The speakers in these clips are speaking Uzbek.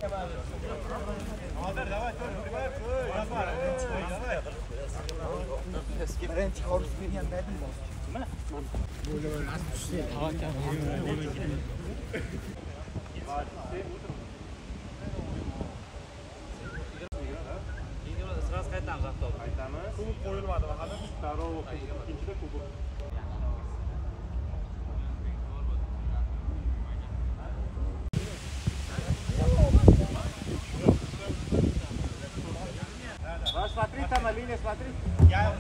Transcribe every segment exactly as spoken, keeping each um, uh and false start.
Birinchi hovuz bergan berdim. Mana. Sırası qaytamiz avtobus. Qaytamiz. Kubok qo'yilmadi hali. Darov ikkinchida kubok. Смотри, там линия, смотри. Я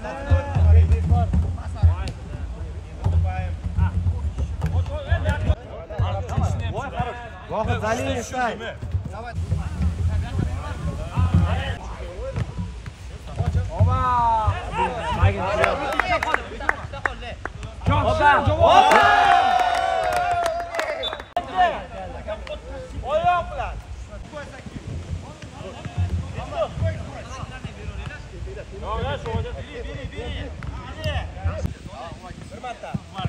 Вохид, за линию стай. Оба! Oyoq bilan. Bir marta.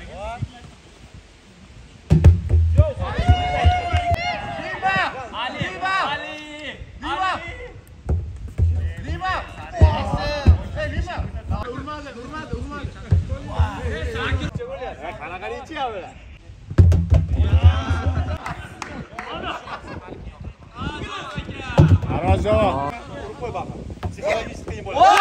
Javob. Urib qo'y baqa. Psixologik qiyin bo'ladi.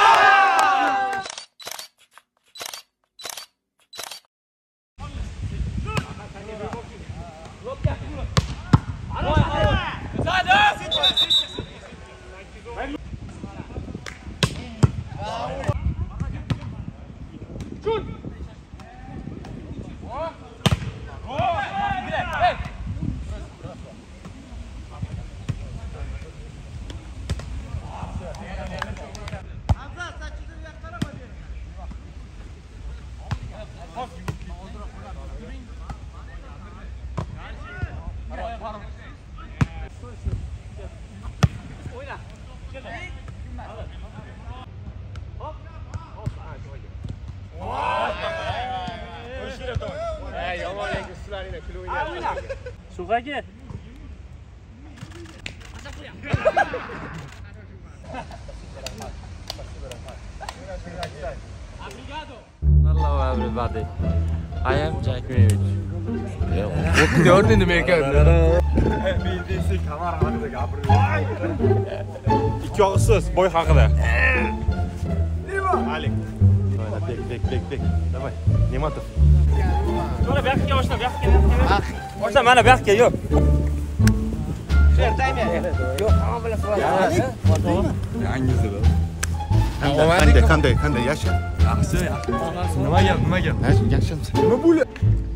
Sug'aga. Hello everybody. I am Jack Rich. What you're doing to make it? B B C kamera haqida gapirdi. Ikki og'iz so'z boy haqida. Alik. Bek bek bek bek. Davay. Nematov. Mana bu yoqqa boshla, bu yoqqa. Boshla mana bu yoqqa, yo'q. Shertaymi? Yo'q, hamma bilan so'rayman. Yangizi bu. Qanday, qanday, qanday yasha? Yaxshi, yaxshi. Nima gap, nima gap? Yaxshimisiz? Nima bo'ladi?